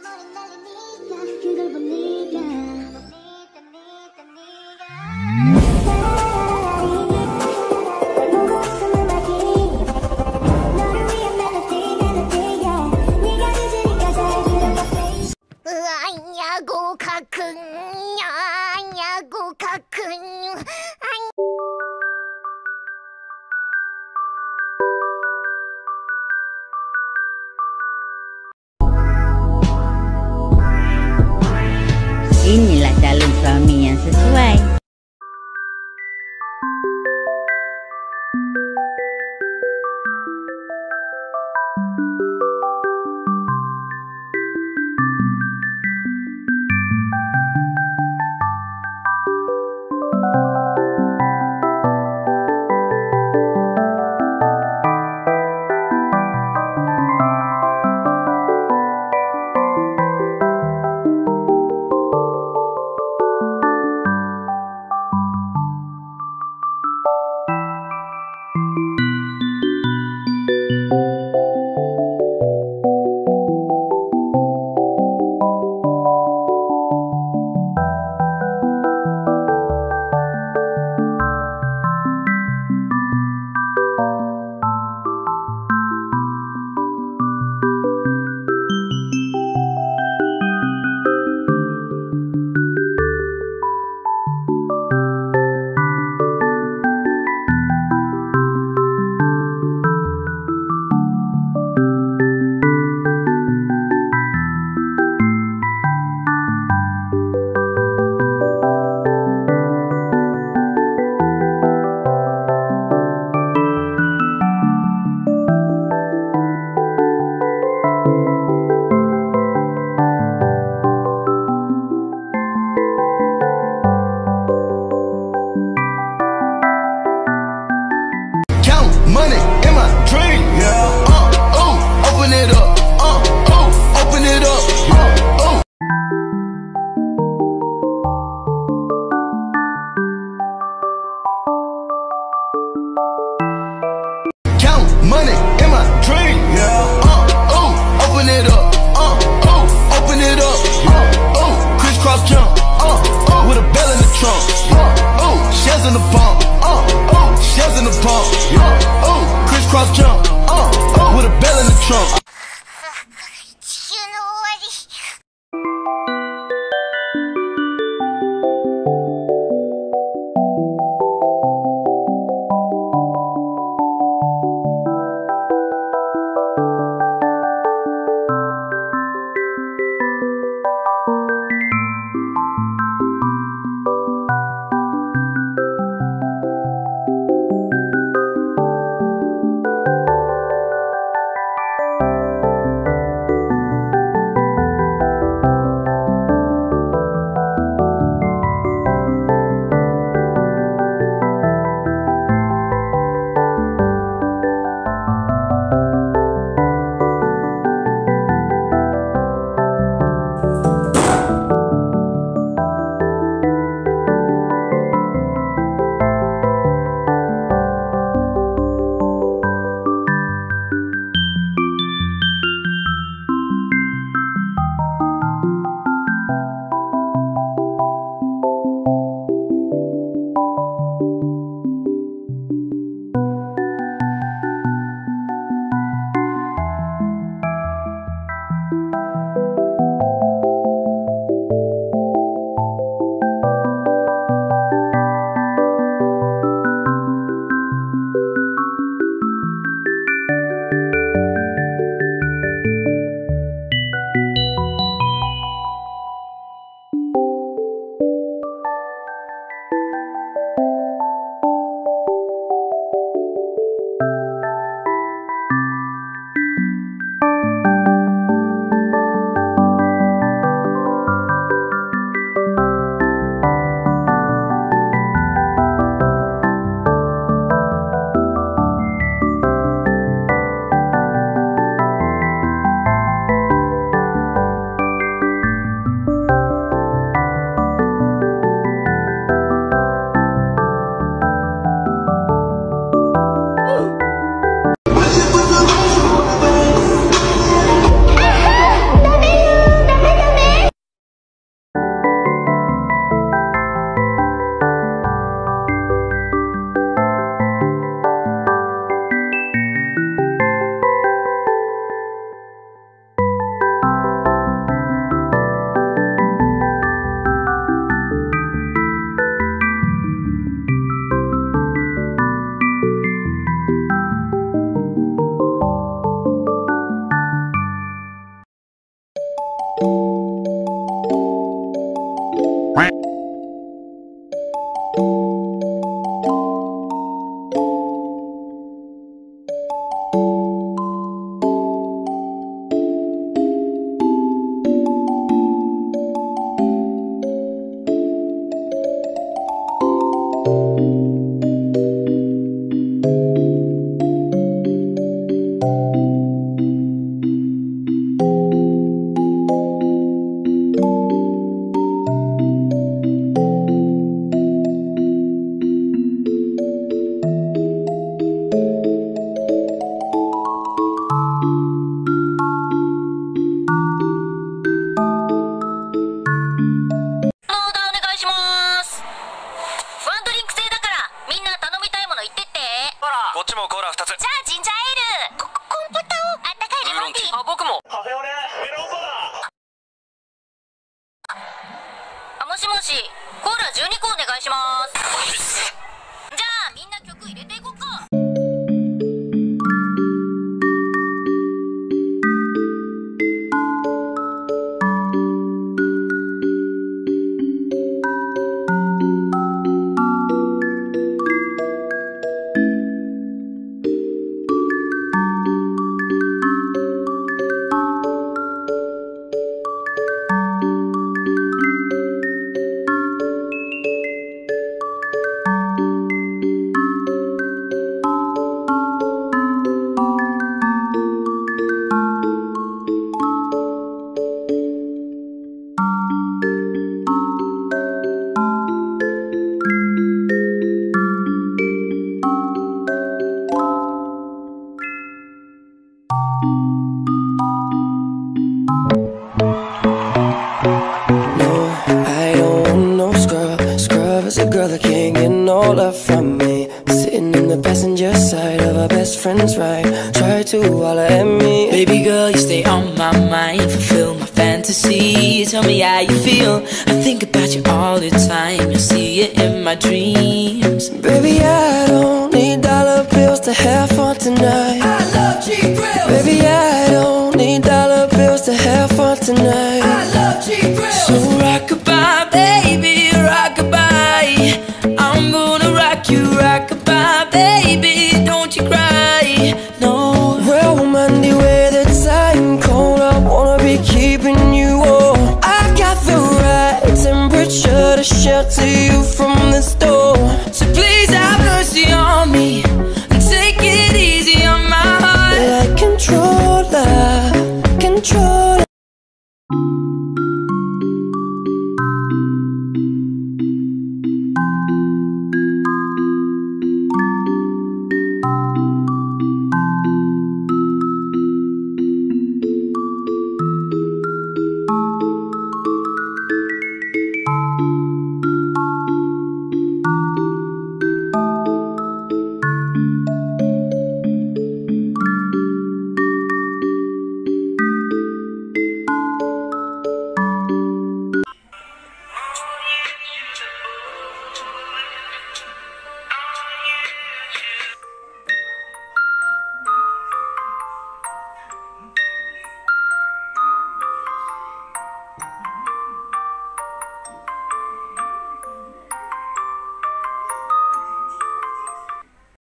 Inilah calon suami yang sesuai. Money in my dream, yeah. Open it up, open it up, Count money in my dream, yeah. Open it up, open it up, crisscross jump, with a bell in the trunk, shells in the pump, shells in the pump, crisscross jump, with a bell in the trunk. しもし、コーラ12個お願いします。じゃあみんな曲入れていこっか。 A girl that can't get no love from me, sitting in the passenger side of our best friend's ride. Try to holler at me. Baby girl, you stay on my mind, fulfill my fantasy. Tell me how you feel, I think about you all the time. You see it in my dreams. Baby, I don't need dollar bills to have fun tonight. I love cheap grills. Baby, I don't need dollar bills to have fun tonight. I love cheap grills. So rockabye, baby, rockabye. I'm gonna rock you, rockabye, baby, don't you cry, no. Well, Monday, where the time cold, I wanna be keeping you warm. I got the right temperature to shelter you from the storm. So please have mercy on me and take it easy on my heart. Like controller, controller.